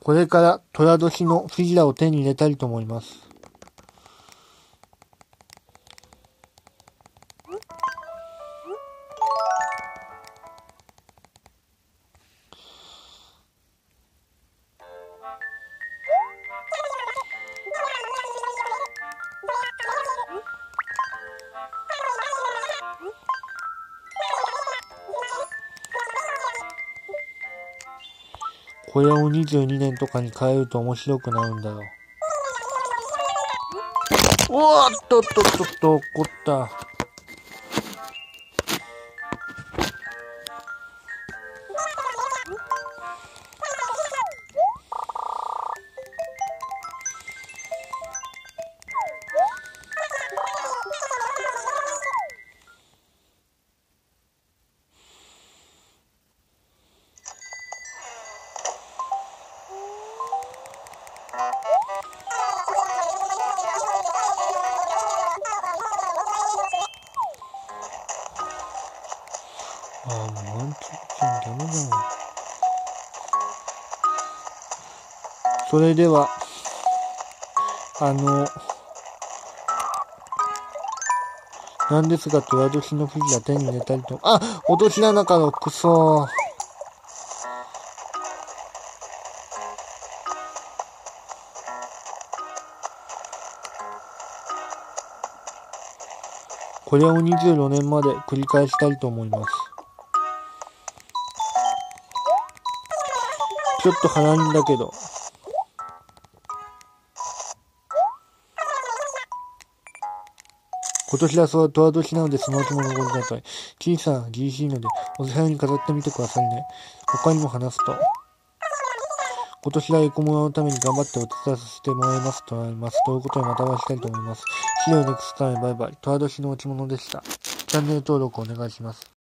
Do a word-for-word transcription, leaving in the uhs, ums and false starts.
これから寅年のフィギュアを手に入れたいと思います。これをにじゅうにねんとかに変えると面白くなるんだろう。おーっとっとっとっと、怒った。ああ、もうワンチャンダメだわ。それでは、あの、なんですが、寅年のフィギュア手に入れたりと、あ、落とし穴から、くそー。これをにじゅうよねんまで繰り返したいと思います。ちょっと早いんだけど。今年はそう寅年なのでそのうちも残りなさい。小さな ジーシー のでお部屋に飾ってみてくださいね。他にも話すと、今年はエコモノのために頑張ってお手伝いさせてもらいますとなります。ということでまたお会いしたいと思います。See you next time. バイバイ。寅年の落ち物でした。チャンネル登録お願いします。